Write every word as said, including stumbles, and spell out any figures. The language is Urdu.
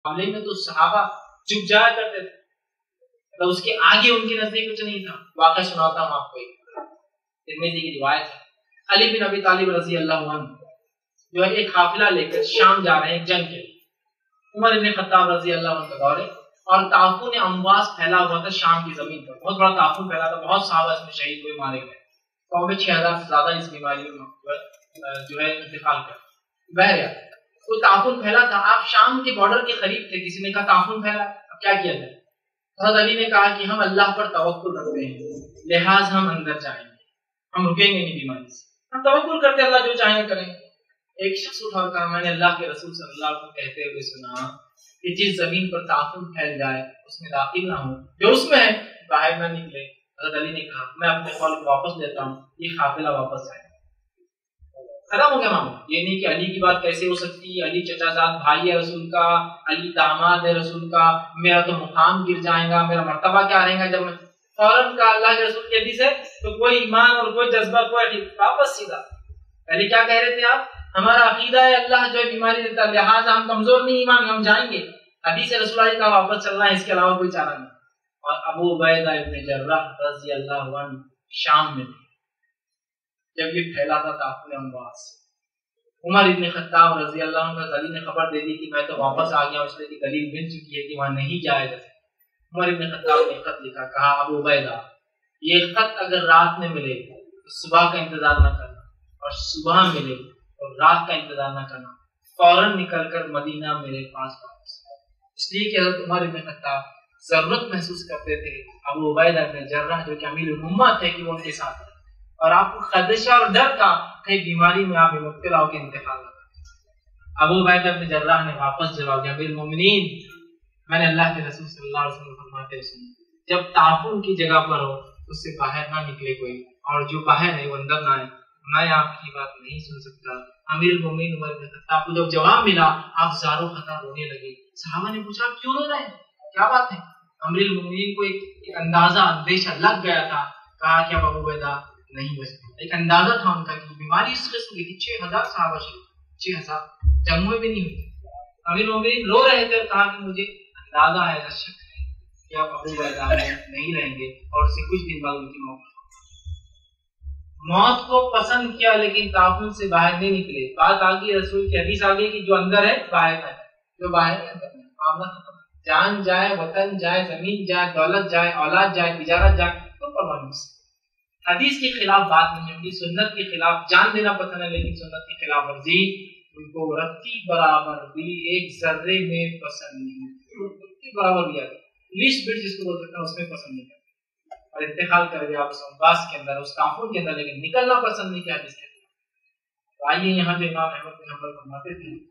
معاملے میں تو صحابہ چپ جایا کرتے تھے، تو اس کے آگے ان کے نزدیک کچھ نہیں تھا. واقعہ سناتا ہوں آپ کو، ایک ترمذی کی روایت ہے. علی بن ابی طالب رضی اللہ عنہ جو ہے ایک قافلہ لے کر شام جا رہے ہیں جنگ کے لیے. عمر بن خطاب رضی اللہ عنہ کا دور ہے اور تعفن امواس پھیلا ہوا تھا شام کی زمین پر. بہت بڑا تعفن پھیلا تھا، بہت صحابہ اس میں شہید ہوئے، مارے گئے. قوم میں چھ ہزار سے زیادہ اس بیماری میں جو ہے انتقال کر بہرحال تو تعفن پھیلا تھا. آپ شام کے بارڈر کے قریب تھے، کسی نے کہا تعفن پھیلا، اب کیا کیا جائے؟ حضرت علی نے کہا کہ ہم اللہ پر توکل رکھتے ہیں، لہٰذا ہم اندر جائیں گے، ہم رکیں گے نہیں بیماری سے، ہم توکل کرتے اللہ جو چاہیں کریں گے. ایک شخص اٹھا کر میں نے اللہ کے رسول صلی اللہ علیہ وسلم کہتے ہوئے سنا کہ جس زمین پر تعفن پھیل جائے اس میں داخل نہ ہو، جو اس میں ہے باہر نہ نکلے. حضرت علی نے کہا میں اپنے قول کو واپس لیتا ہوں، یہ قافلہ واپس آئے. ختم ہو گیا معاملہ. یہ نہیں کہ علی کی بات کیسے ہو سکتی ہے، علی چچا زاد بھائی ہے رسول کا، علی داماد ہے رسول کا، میرا تو مقام گر جائے گا، میرا مرتبہ کیا رہے گا. جب میں فوراً کا اللہ کے رسول کی حدیث ہے تو کوئی ایمان اور کوئی جذبہ کوئی واپس سیدھا. پہلے کیا کہہ رہے تھے آپ؟ ہمارا عقیدہ ہے اللہ جو ہے بیماری دیتا ہے، لہٰذا ہم کمزور نہیں، ایمان ہم جائیں گے. حدیث رسول اللہ کا واپس چلنا ہے، اس کے علاوہ کوئی چارہ نہیں. اور ابو عبیدہ ابن جراح رضی اللہ عنہ شام میں جب یہ پھیلا تھا تعفن امواس، عمر ابن خطاب رضی اللہ عنہ کا علی نے خبر دے دی کہ میں تو واپس آ گیا، اس لیے کہ دلیل مل چکی ہے کہ وہاں نہیں جایا جا سکتا. عمر ابن خطاب نے خط لکھا، کہا ابو عبیدہ یہ خط اگر رات میں ملے تو صبح کا انتظار نہ کرنا، اور صبح ملے اور رات کا انتظار نہ کرنا، فوراً نکل کر مدینہ میرے پاس واپس. اس لیے کہ حضرت عمر ابن خطاب ضرورت محسوس کرتے تھے ابو عبیدہ ابن جراح جو کہ امیر الامت تھے کہ وہ ان کے ساتھ ہیں، اور آپ کو خدشہ اور ڈر تھا کہ بیماری میں آپ مبتلا ہو کے انتقال نہ کریں. ابو عبیدہ ابن جراح نے واپس جواب دیا، امیر المومنین میں نے اللہ کے رسول صلی اللہ علیہ وسلم فرماتے ہوئے سنا جب تعفن کی جگہ پر ہو اس سے باہر نہ نکلے کوئی، اور جو باہر ہے وہ اندر نہ آئے. میں آپ کی بات نہیں سن سکتا. امیر المومنین عمر بن خطاب کو جب جواب ملا آپ زاروں خطا رونے لگے. صحابہ نے پوچھا کیوں رو رہے ہیں، کیا بات ہے؟ امیر المومنین کو ایک اندازہ اندیشہ لگ گیا تھا. کہا کہ اب ابو عبیدہ نہیں بچتے. ایک اندازہ تھا ان کا کہ بیماری اس قسم کی تھی. چھ ہزار صحابہ شریف، چھ ہزار جنگوں میں بھی نہیں ہوئی. امیر المومنین رو رہے تھے اور کہا کہ مجھے اندازہ ہے، ایسا شک ہے کہ اب ابو عبیدہ نہیں رہیں گے، اور اس سے کچھ دن بعد ان کی موت. موت کو پسند کیا لیکن تعفن سے باہر نہیں نکلے. بات آگئی رسول کی حدیث آگئی کہ جو اندر ہے باہر ہے، جو باہر ہے اندر ہے. معاملہ ختم. جان جائے، وطن جائے، زمین جائے، دولت جائے، اولاد جائے، تجارت جائے، تو پرواہ نہیں. حدیث کے خلاف بات نہیں ہوگی، سنت کے خلاف جان دینا پسند ہے لیکن سنت کی خلاف ورزی ان کو رتی برابر بھی ایک ذرے میں پسند نہیں. رتی برابر بھی لیسٹ بٹ جس کو بول سکتے ہیں اس میں پسند نہیں کرتے، اور انتقال کر گیا اس امواس کے اندر، اس تعفن کے اندر، لیکن نکلنا پسند نہیں کیا. جس کے آئیے یہاں جو امام احمد بن حنبل فرماتے تھے